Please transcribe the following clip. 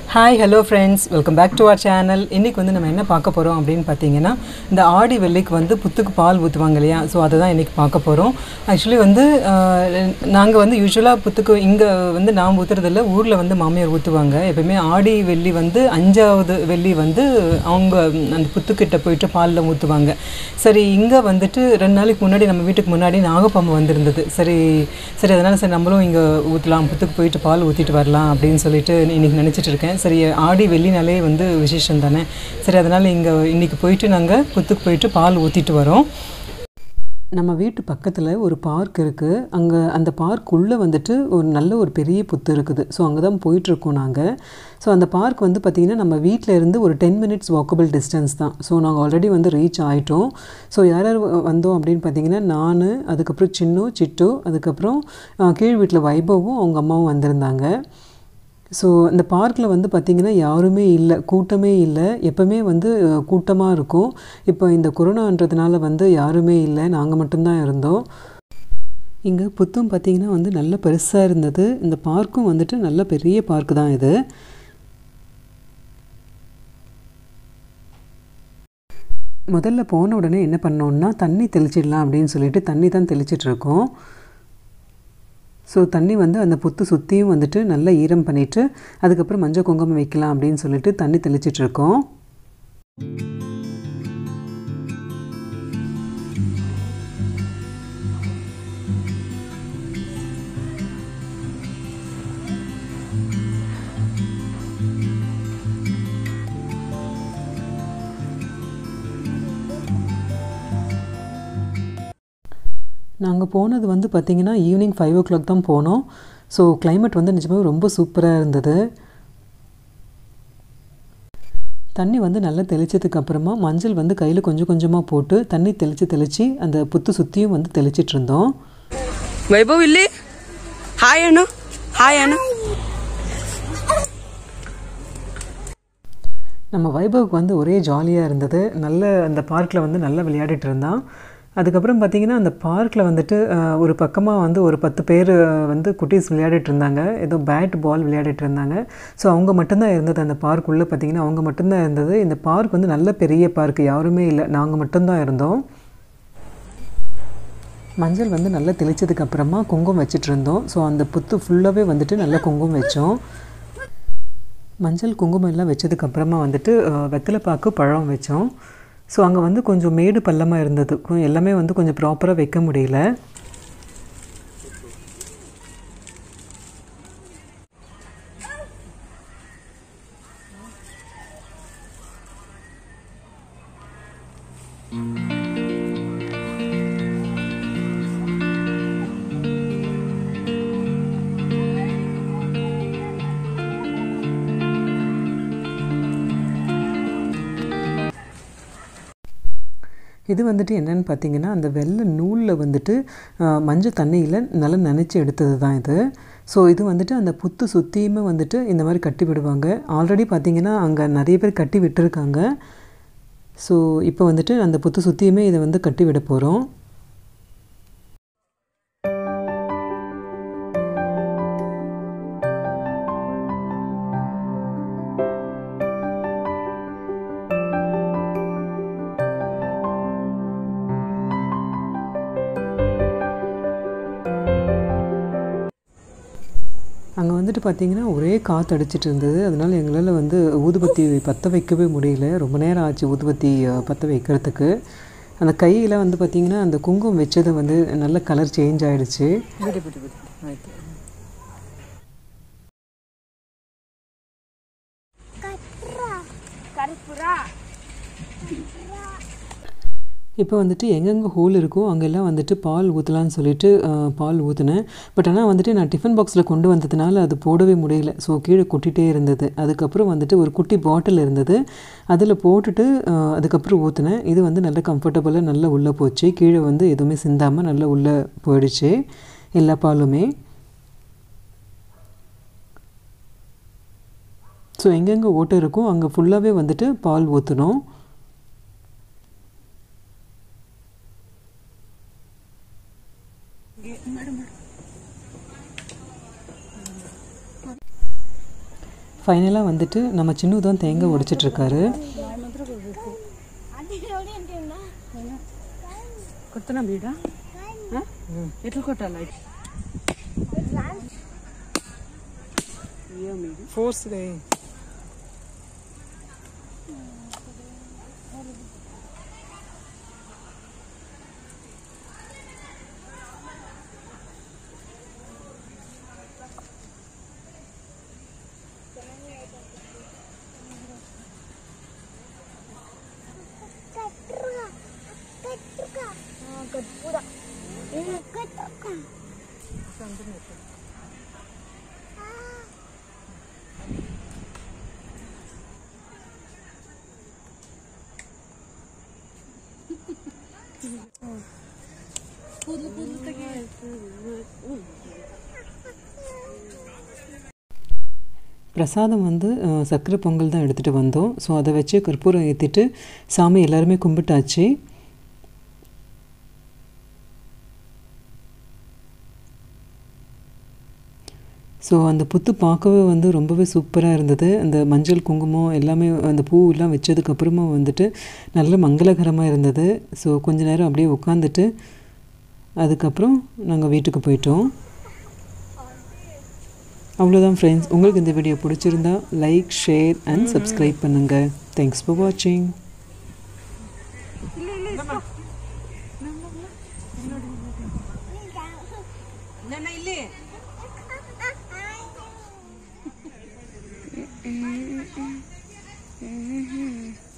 Hi, hello friends. Welcome back to our channel. இன்னைக்கு வந்து நம்ம என்ன பார்க்க போறோம் அப்படினு பாத்தீங்கன்னா இந்த ஆடி வெள்ளிக்கு வந்து புத்துக்கு பால் ஊத்துவாங்க இல்லையா சோ அத தான் இன்னைக்கு பார்க்க போறோம். एक्चुअली வந்து நாங்க வந்து யூசுவலா புத்துக்கு இங்க வந்து நான் ஊத்துறது இல்ல ஊர்ல வந்து மாமியார் ஊத்துவாங்க. எப்பவுமே ஆடி வெள்ளி வந்து 5வது வெள்ளி வந்து அவங்க அந்த புத்துக்கிட்ட போயிட்டு பால்ல ஊத்துவாங்க. சரி இங்க வந்துட்டு 2 நாளைக்கு முன்னாடி நம்ம வீட்டுக்கு முன்னாடி நாகப்பாம்பு வந்திருந்தது. சரி அதனால சரி நம்மளும் இங்க ஊத்தலாம் புத்துக்கு போயிட்டு பால் ஊத்திட்டு வரலாம் அப்படினு சொல்லிட்டு இன்னைக்கு நினைச்சிட்டு இருக்கேன். சரி ஆடி வெள்ளினாலே வந்து விசேஷம் தானே சரி அதனால இன்னைக்கு போயிட்டு நாங்க புத்துக்கு போயிட்டு பால் ஊத்திட்டு வரோம். நம்ம வீட்டு பக்கத்துல ஒரு பார்க் இருக்கு. அங்க அந்த பார்க் உள்ள வந்துட்டு ஒரு பெரிய புத்து இருக்குது. சோ அங்க தான் போயிட்டு இருக்கோம் நாங்க. சோ அந்த பார்க் வந்து பாத்தீங்கன்னா நம்ம வீட்ல இருந்து ஒரு 10 minutes walkable distance தான். சோ நாங்க ஆல்ரெடி வந்து ரீச் ஆயிட்டோம். சோ யார் வந்தோம் அப்படினு பாத்தீங்கன்னா நானு அதுக்கு அப்புறம் சிட்டு அதுக்கு அப்புறம் கீழ் வீட்ல வைபவும் அவங்க அம்மாவும் வந்திருந்தாங்க. சோ இந்த பார்க்ல வந்து பாத்தீங்கன்னா யாருமே இல்ல கூட்டமே இல்ல எப்பவுமே வந்து கூட்டமா இருக்கும். இப்போ இந்த கொரோனான்றதுனால வந்து யாருமே இல்ல நாங்க மட்டும் தான் இருந்தோம். இங்க புத்தும் பாத்தீங்கன்னா வந்து நல்ல பெருசா இருந்தது. இந்த பார்க்கும் வந்துட்டு நல்ல பெரிய பார்க் தான் இது. முதல்ல போன உடனே என்ன பண்ணோம்னா தண்ணி தெளிச்சிடலாம் அப்படினு சொல்லிட்டு தண்ணி தான் தெளிச்சிட்டு இருக்கோம். சோ தண்ணி வந்து அந்த புத்து சுத்தியும் வந்துட்டு நல்லா ஈரம் பண்ணிட்டு அதுக்கு அப்புறம் மஞ்சள் குங்குமம் வைக்கலாம் அப்படினு சொல்லிட்டு தண்ணி தெளிச்சிட்டு இருக்கோம். நாங்க போனது வந்து பாத்தீங்கன்னா ஈவினிங் 5 o'clock தான் போனோம். சோ climate வந்து நிஜமாவே ரொம்ப சூப்பரா இருந்தது. தண்ணி வந்து நல்லா தெளிச்சதுக்கு அப்புறமா மஞ்சள் வந்து கையில கொஞ்சம் கொஞ்சமா போட்டு தண்ணி தெளிச்சு அந்த புத்து சுத்தியும் வந்து தெளிச்சிட்டு இருந்தோம். வைபவ் இல்ல ஹாய் அனு நம்ம வைபவுக்கு வந்து ஒரே ஜாலியா இருந்தது. நல்ல அந்த பார்க்ல வந்து நல்லா விளையாடிட்டு இருந்தான். அதுக்கு அப்புறம் பாத்தீங்கன்னா அந்த பார்க்ல வந்துட்டு ஒரு பக்கமா வந்து ஒரு 10 பேர் வந்து குட்டீஸ் விளையாடிட்டு இருந்தாங்க. ஏதோ பேட் பால் விளையாடிட்டு இருந்தாங்க. சோ அவங்க மட்டும் தான் இருந்தது அந்த பார்க் உள்ள பாத்தீங்கன்னா அவங்க மட்டும் தான் இருந்தது. இந்த பார்க் வந்து நல்ல பெரிய பார்க் யாருமே இல்ல நாங்க மட்டும் தான் இருந்தோம். மஞ்சள் வந்து நல்லா தெளிச்சதுக்கு அப்புறமா குங்குமம் வச்சிட்டு இருந்தோம். சோ அந்த புத்து ஃபுல்லாவே வந்துட்டு நல்ல குங்குமம் வெச்சோம். மஞ்சள் குங்குமம் எல்லாம் வெச்சதுக்கு அப்புறமா வந்துட்டு வெத்தலை பாக்கு பழம் வெச்சோம். சோ அங்க வந்து கொஞ்சம் மேடு பள்ளமா இருந்தது. எல்லாமே வந்து கொஞ்சம் ப்ராப்பரா வைக்க முடியல. இது வந்துட்டு என்னன்னு பாத்தீங்கன்னா அந்த வெள்ளை நூல்ல வந்துட்டு மஞ்சள் தண்ணியில நல்லா நனைச்சு எடுத்தது தான் இது. சோ இது வந்துட்டு அந்த புத்து சுத்தியுமே வந்துட்டு இந்த மாதிரி கட்டி விடுவாங்க. ஆல்ரெடி பாத்தீங்கன்னா அங்க நிறைய பேர் கட்டி விட்டுருக்காங்க. சோ இப்போ வந்துட்டு அந்த புத்து சுத்தியுமே இத வந்து கட்டி விட போறோம். அங்க வந்துட்டு பாத்தீங்கன்னா ஒரே காத்து அடிச்சிட்டு இருந்தது. அதனால எங்களால வந்து ஊதுபத்தி பத்த வைக்கவே முடியல. ரொம்ப நேரம் ஆச்சு ஊதுபத்தி பத்த வைக்கிறதுக்கு. அந்த கையில வந்து பாத்தீங்கன்னா அந்த குங்குமம் வெச்சது வந்து நல்ல கலர் சேஞ்ச் ஆயிடுச்சு. இப்போ வந்துட்டு எங்கெங்க ஹோல் இருக்கோ அங்கெல்லாம் வந்துட்டு பால் ஊற்றலான்னு சொல்லிட்டு பால் ஊற்றினேன். பட் ஆனால் வந்துட்டு நான் டிஃபன் பாக்ஸில் கொண்டு வந்ததுனால அது போடவே முடியல. ஸோ கீழே கொட்டிகிட்டே இருந்தது. அதுக்கப்புறம் வந்துட்டு ஒரு குட்டி பாட்டில் இருந்தது. அதில் போட்டுட்டு அதுக்கப்புறம் ஊற்றினேன். இது வந்து நல்ல கம்ஃபர்டபுளாக நல்லா உள்ளே போச்சு. கீழே வந்து எதுவுமே சிந்தாமல் நல்லா உள்ளே போயிடுச்சு எல்லா பாலுமே. ஸோ எங்கெங்கே ஓட்டை இருக்கோ அங்கே ஃபுல்லாகவே வந்துட்டு பால் ஊற்றணும். ஃபைனலாக வந்துட்டு நம்ம சின்ன தான் தேங்காய் உடைச்சிட்ருக்காரு. ಕೊಡ್ತಾನ ಬೇಡ ಎಟ್ಲು ಕೊಟ್ಟಲ್ಲ ಫೋರ್ಸ್ ಇದೆ. பிரசாதம் வந்து சர்க்கரை பொங்கல் தான் எடுத்துகிட்டு வந்தோம். ஸோ அதை வச்சு கற்பூரம் ஏற்றிட்டு சாமி எல்லாருமே கும்பிட்டாச்சு. ஸோ அந்த புத்து பார்க்கவே வந்து ரொம்பவே சூப்பராக இருந்தது. அந்த மஞ்சள் குங்குமம் எல்லாமே அந்த பூவெல்லாம் வச்சதுக்கப்புறமா வந்துட்டு நல்ல மங்களகரமாக இருந்தது. ஸோ கொஞ்ச நேரம் அப்படியே உட்காந்துட்டு அதுக்கப்புறம் நாங்கள் வீட்டுக்கு போயிட்டோம். அவ்வளோதான் ஃப்ரெண்ட்ஸ். உங்களுக்கு இந்த வீடியோ பிடிச்சிருந்தா லைக், ஷேர் அண்ட் சப்ஸ்கிரைப் பண்ணுங்கள். தேங்க்ஸ் ஃபார் வாட்சிங். ಇಲ್ಲಿ